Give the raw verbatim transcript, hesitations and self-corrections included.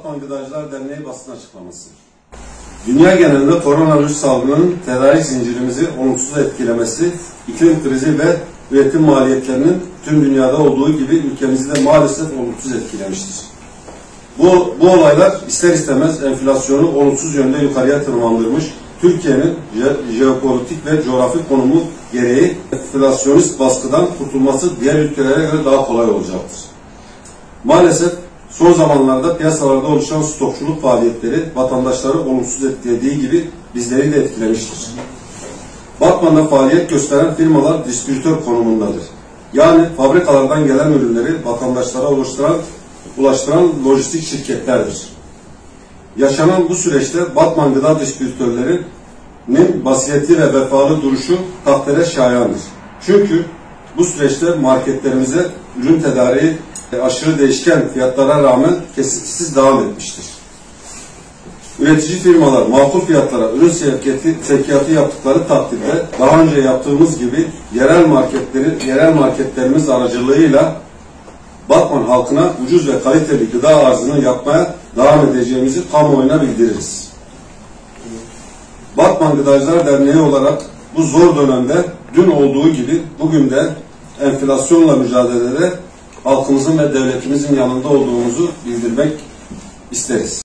Batman Gıdacılar Derneği basın açıklaması. Dünya genelinde koronavirüs salgınının tedarik zincirimizi olumsuz etkilemesi, iklim krizi ve üretim maliyetlerinin tüm dünyada olduğu gibi ülkemizi de maalesef olumsuz etkilemiştir. Bu, bu olaylar ister istemez enflasyonu olumsuz yönde yukarıya tırmandırmış, Türkiye'nin je jeopolitik ve coğrafi konumu gereği enflasyonist baskıdan kurtulması diğer ülkelere göre daha kolay olacaktır. Maalesef son zamanlarda piyasalarda oluşan stokçuluk faaliyetleri vatandaşları olumsuz etkilediği gibi bizleri de etkilemiştir. Batman'da faaliyet gösteren firmalar distribütör konumundadır. Yani fabrikalardan gelen ürünleri vatandaşlara ulaştıran, ulaştıran lojistik şirketlerdir. Yaşanan bu süreçte Batman gıda distribütörlerinin basiyetli ve vefalı duruşu takdire şayandır. Çünkü bu süreçte marketlerimize ürün tedariği aşırı değişken fiyatlara rağmen kesintisiz devam etmiştir. Üretici firmalar makul fiyatlara ürün sevkiyatı, sevkiyatı yaptıkları takdirde daha önce yaptığımız gibi yerel marketleri, yerel marketlerimiz aracılığıyla Batman halkına ucuz ve kaliteli gıda arzını yapmaya devam edeceğimizi kamuoyuna bildiririz. Batman Gıdacılar Derneği olarak bu zor dönemde dün olduğu gibi bugün de enflasyonla mücadelede halkımızın ve devletimizin yanında olduğumuzu bildirmek isteriz.